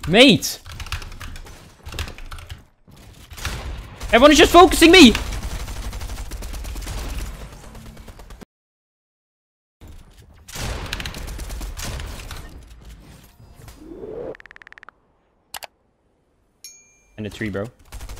Mate! Everyone is just focusing me! And a tree, bro.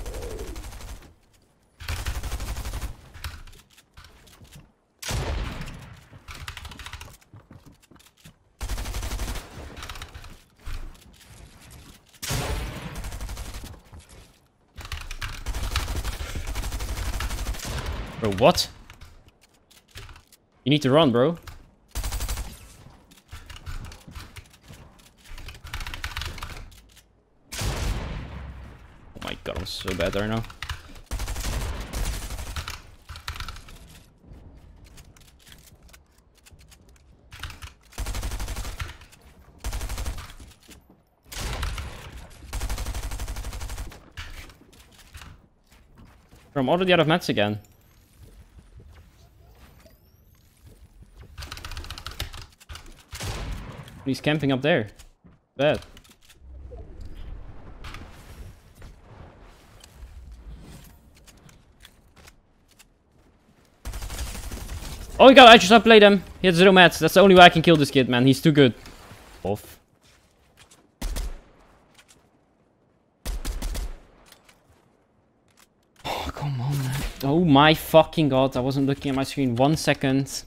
Bro, what? You need to run, bro. Oh my god, I'm so bad right now. Bro, I'm already out of mats again. He's camping up there. Bad. Oh my god, I just outplayed him. He had 0 mats. That's the only way I can kill this kid, man. He's too good. Off. Oh, come on, man. Oh my fucking god. I wasn't looking at my screen 1 second.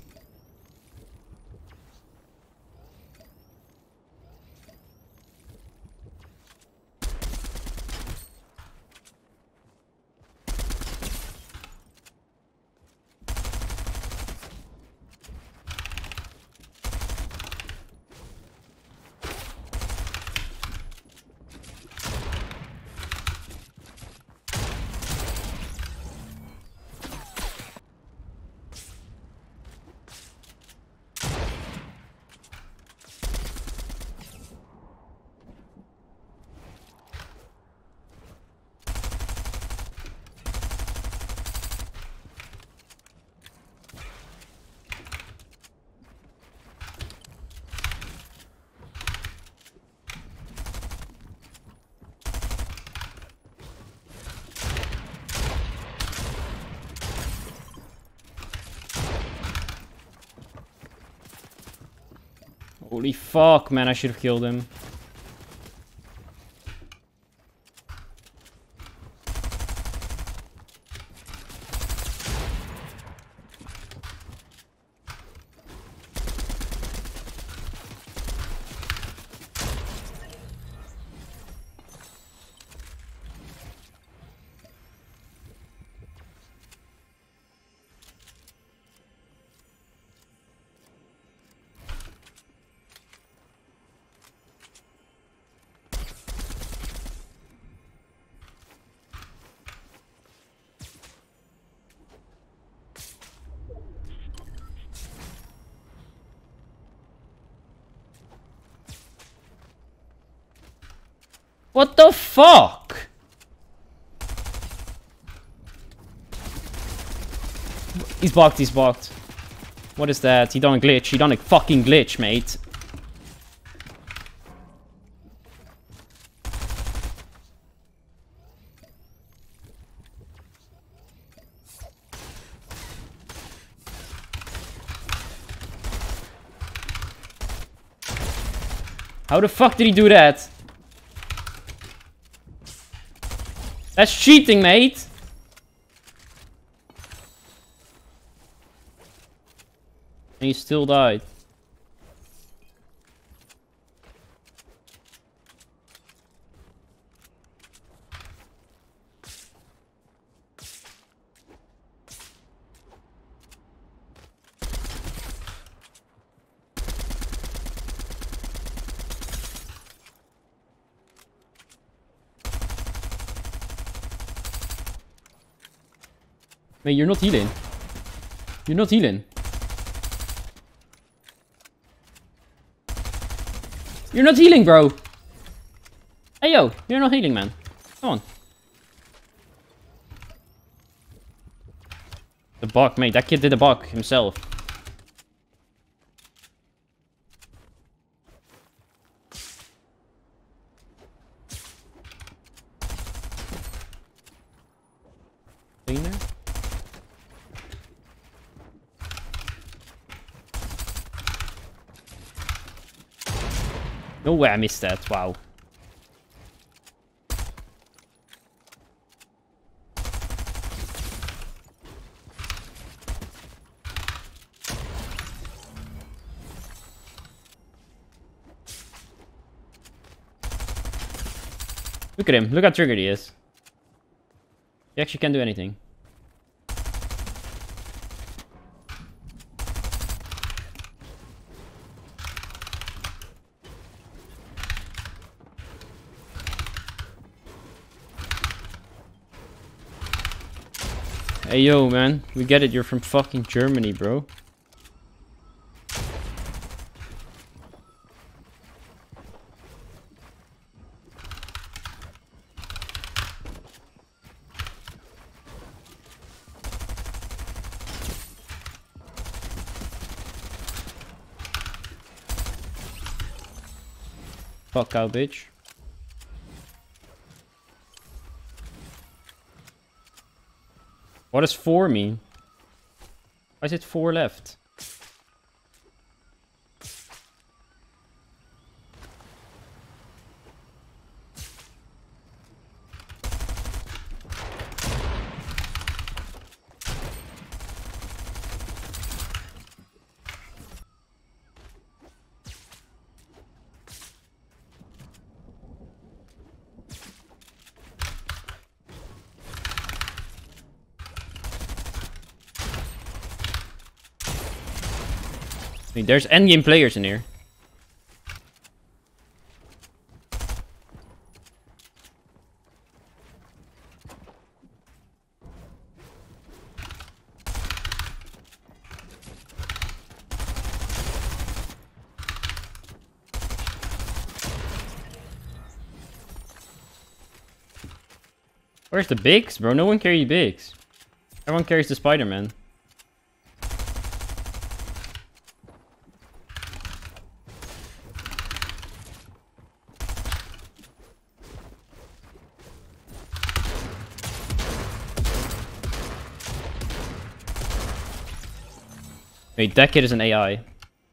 Holy fuck, man, I should have killed him. What the fuck? He's blocked, he's blocked. What is that? He done a glitch. He done a fucking glitch, mate. How the fuck did he do that? That's cheating, mate. And he still died. Mate, you're not healing. You're not healing. You're not healing, bro. Hey, yo. You're not healing, man. Come on. The bug, mate. That kid did a bug himself. No way I missed that. Wow. Look at him. Look how triggered he is. He actually can't do anything. Hey yo, man. We get it. You're from fucking Germany, bro. Fuck out, bitch. What does 4 mean? Why is it 4 left? I mean, there's endgame players in here. Where's the bigs, bro? No one carries bigs. Everyone carries the Spider-Man. Wait, that kid is an AI.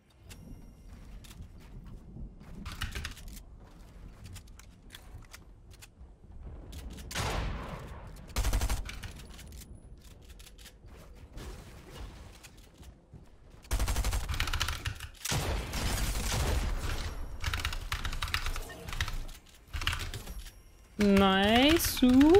Nice. Ooh.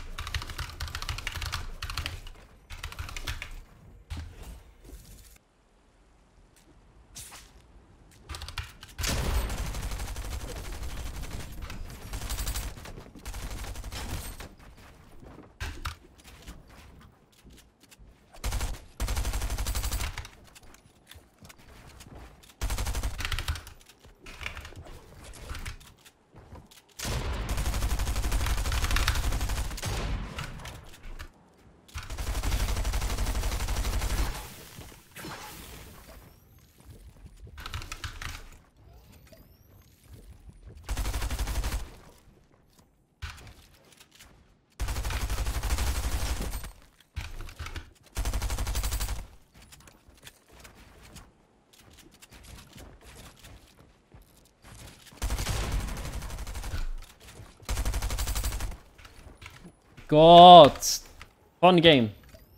God. Fun game.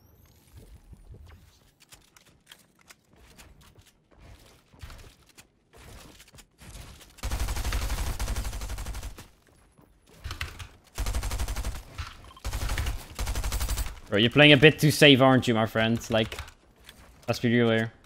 Bro, you're playing a bit too safe, aren't you, my friend? Like, let's be real here.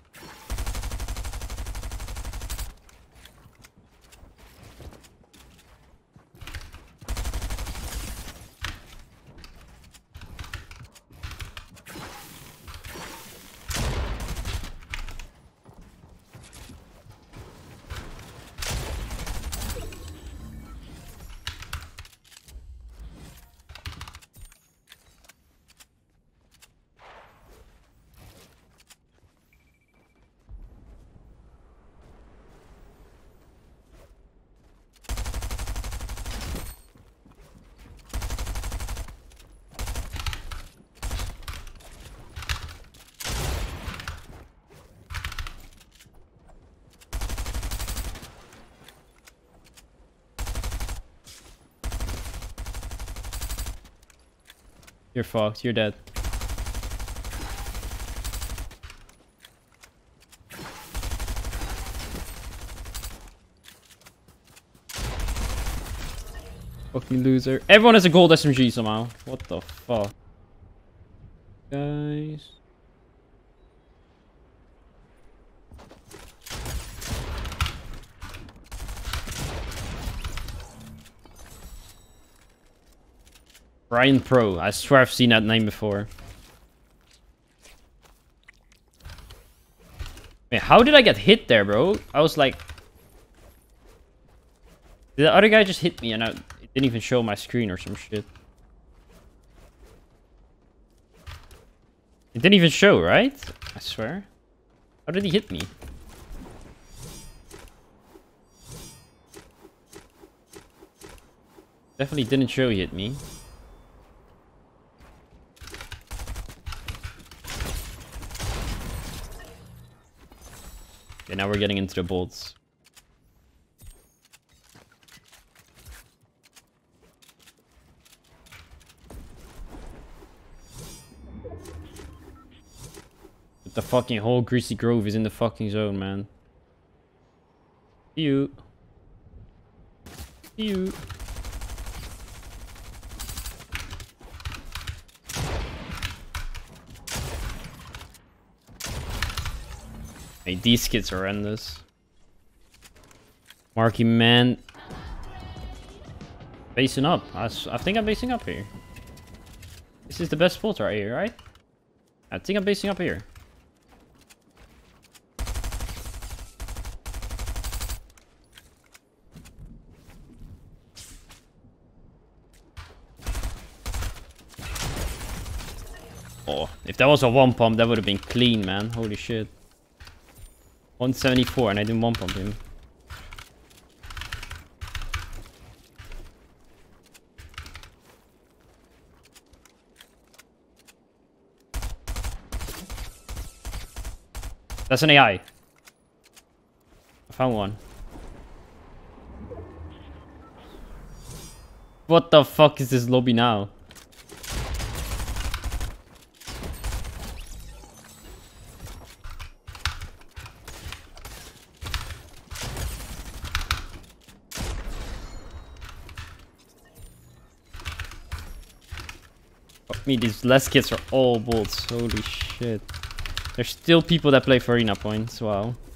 You're fucked. You're dead. Fucking loser. Everyone has a gold SMG somehow. What the fuck? Guys. Brian Pro. I swear I've seen that name before. Wait, how did I get hit there, bro? I was like... Did the other guy just hit me and it didn't even show my screen or some shit? It didn't even show, right? I swear. How did he hit me? Definitely didn't show he hit me. Okay, now we're getting into the bolts. The fucking whole Greasy Grove is in the fucking zone, man. You. Hey, these skits are horrendous. Marky man. Basing up. I think I'm basing up here. This is the best spot right here, right? I think I'm basing up here. Oh, if that was a one pump, that would have been clean, man. Holy shit. 174 and I didn't one pump him. That's an AI. I found one. What the fuck is this lobby now? Fuck me, these last kits are all bolts. Holy shit. There's still people that play for arena points. Wow.